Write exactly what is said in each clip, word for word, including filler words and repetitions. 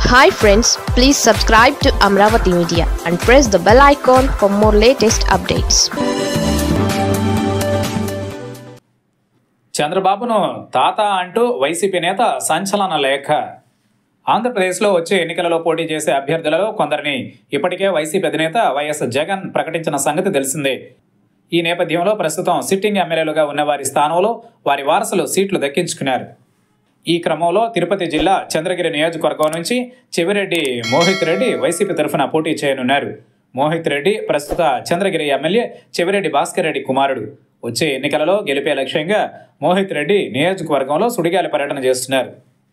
Hi friends, please subscribe to Amravati Media and press the bell icon for more latest updates. చంద్రబాబును తాత అంటూ YCP నేత సంచలన లేఖ. ఆంధ్రప్రదేశ్లో వచ్చే ఎన్నికలలో పోటీ చేసే అభ్యర్థులలో కొందరిని ఇప్పటికే వైసీపీ అధినేత వైఎస్ జగన్ ప్రకటించిన సంగతి తెలిసిందే. ఈ నేపథ్యంలో ప్రస్తుతం సిట్టింగ్ ఎమ్మెల్యేలుగా ఉన్న వారి స్థానంలో వారి వారసులు సీట్లు దక్కించుకున్నారు. ఈ క్రమంలో తిరుపతి జిల్లా చంద్రగిరి నియోజకవర్గం నుంచి చెవిరెడ్డి మోహిత్ రెడ్డి వైసీపీ తరఫున పోటీ చేయనున్నారు. మోహిత్ రెడ్డి ప్రస్తుత చంద్రగిరి ఎమ్మెల్యే చెవిరెడ్డి భాస్కర్ రెడ్డి కుమారుడు. వచ్చే ఎన్నికలలో గెలిపే లక్ష్యంగా మోహిత్ రెడ్డి నియోజకవర్గంలో సుడిగాలి పర్యటన చేస్తున్నారు.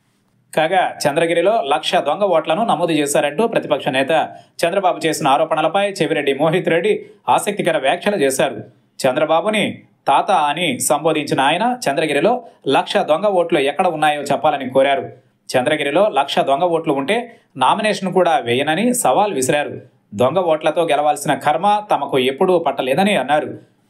కాగా చంద్రగిరిలో లక్ష దొంగ ఓట్లను నమోదు చేశారంటూ ప్రతిపక్ష నేత చంద్రబాబు చేసిన ఆరోపణలపై చెవిరెడ్డి మోహిత్ రెడ్డి ఆసక్తికర వ్యాఖ్యలు చేశారు. చంద్రబాబుని తాత అని సంబోధించిన ఆయన చంద్రగిరిలో లక్ష దొంగ ఓట్లు ఎక్కడ ఉన్నాయో చెప్పాలని కోరారు. చంద్రగిరిలో లక్ష దొంగ ఓట్లు ఉంటే నామినేషన్ కూడా వేయనని సవాల్ విసిరారు. దొంగ ఓట్లతో గెలవాల్సిన కర్మ తమకు ఎప్పుడూ పట్టలేదని అన్నారు.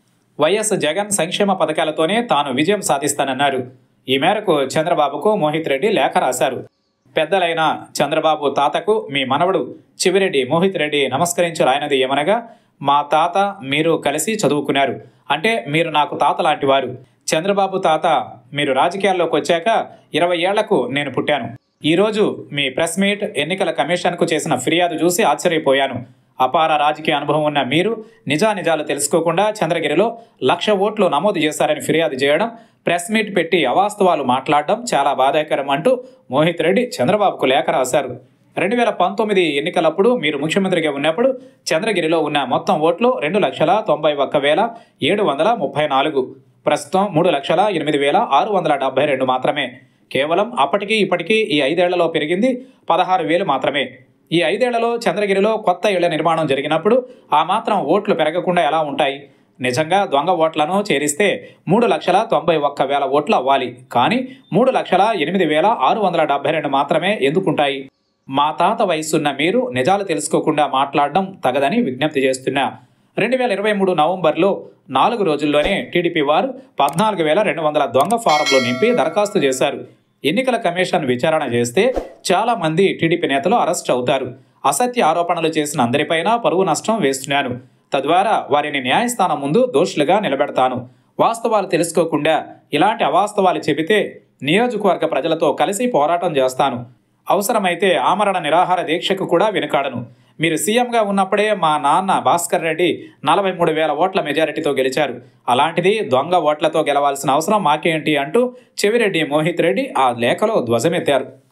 వైఎస్ జగన్ సంక్షేమ పథకాలతోనే తాను విజయం సాధిస్తానన్నారు. ఈ మేరకు చంద్రబాబుకు మోహిత్ రెడ్డి లేఖ రాశారు. పెద్దలైన చంద్రబాబు తాతకు మీ మనవడు చెవిరెడ్డి మోహిత్ రెడ్డి నమస్కరించి రాయనది ఏమనగా, మా తాత మీరు కలిసి చదువుకున్నారు, అంటే మీరు నాకు తాత లాంటి వారు. చంద్రబాబు తాత మీరు రాజకీయాల్లోకి వచ్చాక ఇరవై ఏళ్లకు నేను పుట్టాను. ఈరోజు మీ ప్రెస్ మీట్ ఎన్నికల కమిషన్కు చేసిన ఫిర్యాదు చూసి ఆశ్చర్యపోయాను. అపార రాజకీయ అనుభవం ఉన్న మీరు నిజానిజాలు తెలుసుకోకుండా చంద్రగిరిలో లక్ష ఓట్లు నమోదు చేశారని ఫిర్యాదు చేయడం, ప్రెస్ మీట్ పెట్టి అవాస్తవాలు మాట్లాడడం చాలా బాధాకరం అంటూ మోహిత్ రెడ్డి చంద్రబాబుకు లేఖ రాశారు. రెండు వేల పంతొమ్మిది ఎన్నికలప్పుడు మీరు ముఖ్యమంత్రిగా ఉన్నప్పుడు చంద్రగిరిలో ఉన్న మొత్తం ఓట్లు రెండు లక్షల తొంభై ఒక్క వేల ఏడు వందల ముప్పై నాలుగు. ప్రస్తుతం మూడు లక్షల ఎనిమిది వేల ఆరు వందల డెబ్బై రెండు మాత్రమే. కేవలం అప్పటికీ ఇప్పటికీ ఈ ఐదేళ్లలో పెరిగింది పదహారు వేలు మాత్రమే. ఈ ఐదేళ్లలో చంద్రగిరిలో కొత్త ఇళ్ల నిర్మాణం జరిగినప్పుడు ఆ మాత్రం ఓట్లు పెరగకుండా ఎలా ఉంటాయి? నిజంగా దొంగ ఓట్లను చేరిస్తే మూడు లక్షల తొంభై ఒక్క వేల ఓట్లు అవ్వాలి. కానీ మూడు లక్షల ఎనిమిది వేల ఆరు వందల డెబ్బై రెండు మాత్రమే ఎందుకుంటాయి? మా తాత వయసున్న మీరు నిజాలు తెలుసుకోకుండా మాట్లాడడం తగదని విజ్ఞప్తి చేస్తున్నా. రెండు వేల ఇరవై మూడు నవంబర్లో నాలుగు రోజుల్లోనే టీడీపీ వారు పద్నాలుగు వేల రెండు వందల దొంగ ఫారంలు నింపి దరఖాస్తు చేశారు. ఎన్నికల కమిషన్ విచారణ చేస్తే చాలా మంది టీడీపీ నేతలు అరెస్ట్ అవుతారు. అసత్య ఆరోపణలు చేసిన అందరిపైన పరువు నష్టం వేస్తున్నాను. తద్వారా వారిని న్యాయస్థానం ముందు దోషులుగా నిలబెడతాను. వాస్తవాలు తెలుసుకోకుండా ఇలాంటి అవాస్తవాలు చెబితే నియోజకవర్గ ప్రజలతో కలిసి పోరాటం చేస్తాను. అవసరమైతే ఆమరణ నిరాహార దీక్షకు కూడా వెనుకాడను. మీరు సీఎంగా ఉన్నప్పుడే మా నాన్న భాస్కర్ రెడ్డి నలభై మూడు వేల ఓట్ల మెజారిటీతో గెలిచారు. అలాంటిది దొంగ ఓట్లతో గెలవాల్సిన అవసరం మాకేంటి అంటూ చెవిరెడ్డి మోహిత్ రెడ్డి ఆ లేఖలో ధ్వజమెత్తారు.